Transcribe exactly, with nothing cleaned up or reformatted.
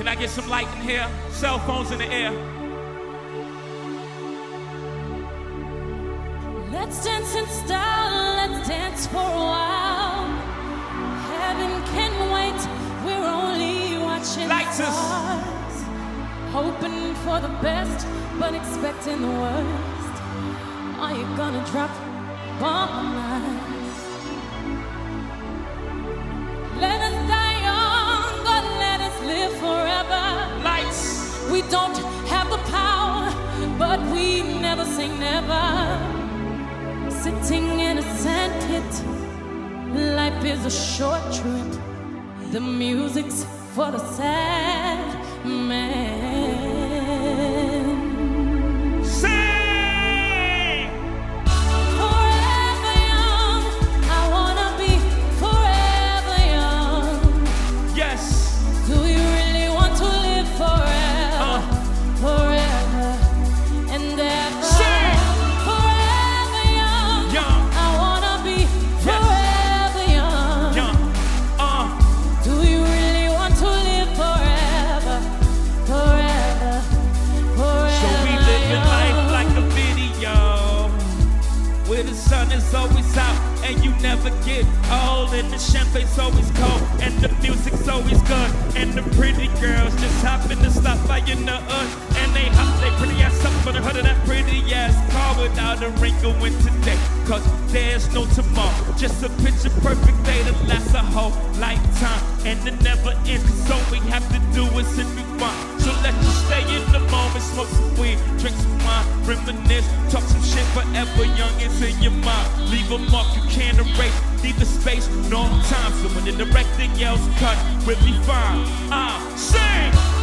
Can I get some light in here? Cell phones in the air. Let's dance in style, let's dance for a while. Heaven can wait, we're only watching stars. Hoping for the best, but expecting the worst. Are you gonna drop a bomb on us? Let us die young, God let us live forever. Lights. We don't have the power, but we never say never. Sitting in a sandpit, life is a short trip. The music's for the sad man. Sing! Forever young, I wanna be forever young. Yes. Do you really want to live forever? Uh. Forever and ever. Sing! Forever young, Young. I wanna be forever young. Young. Uh. Do you really want to live forever? Forever, forever. So we living life like a video, where the sun is always out and you never get old, and the champagne's always cold and the music's always good, and the pretty girls just happen to stop by in the hood, and they hop they pretty ass up on the hood of that pretty ass car without a wrinkle in today, cause there's no tomorrow, just a picture perfect day that lasts a whole lifetime, and it never ends, so all we have to do is if we want. So let's just stay in the moment, smoke some weed, drink some wine, reminisce, talk some shit forever young, it's in your mind. Leave a mark you can't erase, neither space nor time. So when the director yells cut, we'll be fine. Ah, uh, sing!